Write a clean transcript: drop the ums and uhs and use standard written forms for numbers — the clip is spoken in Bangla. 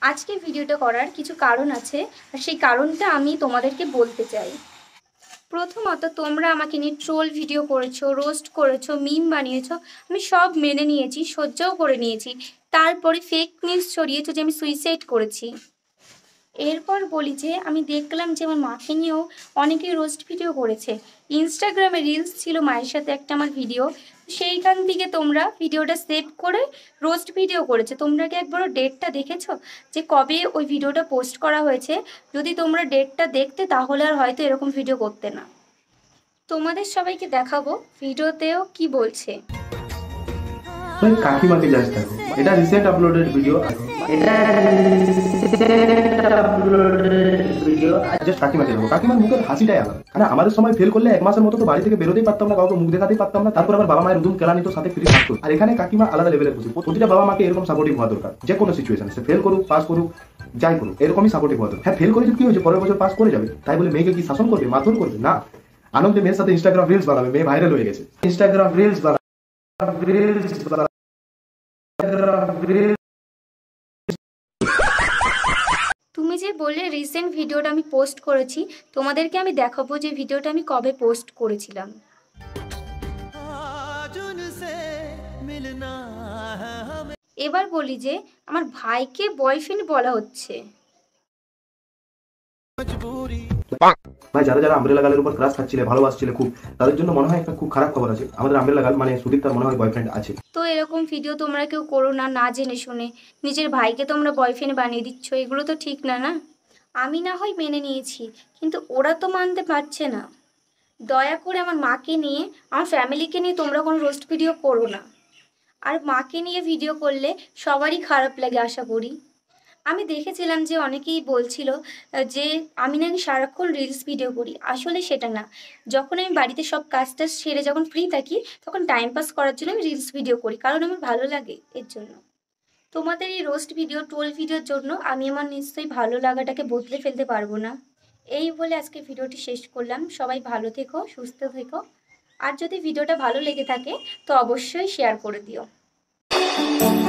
আজকে ভিডিওটা করার কিছু কারণ আছে, আর সেই কারণটা আমি তোমাদেরকে বলতে চাই। প্রথমত, তোমরা আমাকে নিয়ে ট্রোল ভিডিও করেছো, রোস্ট করেছো, মিম বানিয়েছো, আমি সব মেনে নিয়েছি, সহ্যও করে নিয়েছি। তারপরে ফেক নিউজ ছড়িয়েছো যে আমি সুইসাইড করেছি। এরপর বলি যে আমি দেখলাম যে আমার মাকে নিয়েও অনেকেই রোস্ট ভিডিও করেছে। ইনস্টাগ্রামে রিলস ছিল মায়ের সাথে একটা আমার ভিডিও, সেইখান থেকে তোমরা ভিডিওটা সেভ করে রোস্ট ভিডিও করেছে। তোমরা কি একবারও ডেটটা দেখেছো যে কবে ওই ভিডিওটা পোস্ট করা হয়েছে? যদি তোমরা ডেটটা দেখতে তাহলে আর হয়তো এরকম ভিডিও করতে না। তোমাদের সবাইকে দেখাবো ভিডিওতেও কি বলছে। কাকিমাকে জাস্ট দেখো, এটা রিসেন্ট আপলোডেড ভিডিও। জাস্ট কাকিমাকে দেখো, কাকিমার মুখের হাসিটাই আলাদা। কারণ আমাদের সময় ফেল করলে 1 মাসের মতো তো বাড়ি থেকে বেরোতেই পারতাম না, কাউকে মুখ দেখাতেই পারতাম না। তারপর আবার বাবা মায়ের উদুম কেলানি তো সাথে ফ্রি থাকতো। আর এখানে কাকিমা আলাদা লেভেলের খুশি। প্রতিটা বাবা মাকে এরকম সাপোর্টিভ হওয়া দরকার, যে কোনো সিচুয়েশনে। সে ফেল করুক, পাস করুক, যাই করুক, এরকমই সাপোর্টিভ হওয়া দরকার। হ্যাঁ, ফেল করেছে কি হয়েছে, পরের বছর পাস করে যাবে, তাই বলে মেয়েকে কি শাসন করবে, মারধর করবে না। আনন্দে মেয়ের সাথে ইনস্টাগ্রাম রিলস বানাবে, মেয়ে ভাইরাল হয়ে গেছে। ইনস্টাগ্রাম রিলস বানাবে। তুমি যে বললে রিসেন্ট ভিডিওটা আমি পোস্ট করেছি, তোমাদেরকে আমি দেখাবো যে ভিডিওটা আমি কবে পোস্ট করেছিলাম। এবার বলি যে আমার ভাইকে বয়ফ্রেন্ড বলা হচ্ছে। ভাই, যারা যারা আমব্রেলা গার্লের উপর ক্রাশ খাচ্ছিলে, ভালোবাসছিলে খুব, তাদের জন্য মনে হয় একটা খুব খারাপ খবর আছে। আমাদের আমব্রেলা গার্ল মানে সুদীপ, তার মনে হয় বয়ফ্রেন্ড আছে। তো এরকম ভিডিও তোমরা কেউ করো না, না জেনে শুনে নিজের ভাইকে তোমরা বয়ফ্রেন্ড বানিয়ে দিচ্ছ, এগুলো তো ঠিক না। না, আমি না হয় মেনে নিয়েছি, কিন্তু ওরা তো মানতে পারছে না। দয়া করে আমার মাকে নিয়ে, আমার ফ্যামিলিকে নিয়ে তোমরা কোনো রোস্ট ভিডিও করো না। আর মাকে নিয়ে ভিডিও করলে সবারই খারাপ লাগে আশা করি। আমি দেখেছিলাম যে অনেকেই বলছিল যে আমি নাকি সারাক্ষণ রিলস ভিডিও করি। আসলে সেটা না। যখন আমি বাড়িতে সব কাজ টাজ সেরে যখন ফ্রি থাকি, তখন টাইম পাস করার জন্য আমি রিলস ভিডিও করি, কারণ আমার ভালো লাগে এর জন্য। তোমাদের এই রোস্ট ভিডিও, ট্রোল ভিডিওর জন্য আমি আমার নিশ্চয়ই ভালো লাগাটাকে বদলে ফেলতে পারবো না। এই বলে আজকে ভিডিওটি শেষ করলাম। সবাই ভালো থেকো, সুস্থ থেকো। আর যদি ভিডিওটা ভালো লেগে থাকে তো অবশ্যই শেয়ার করে দিও।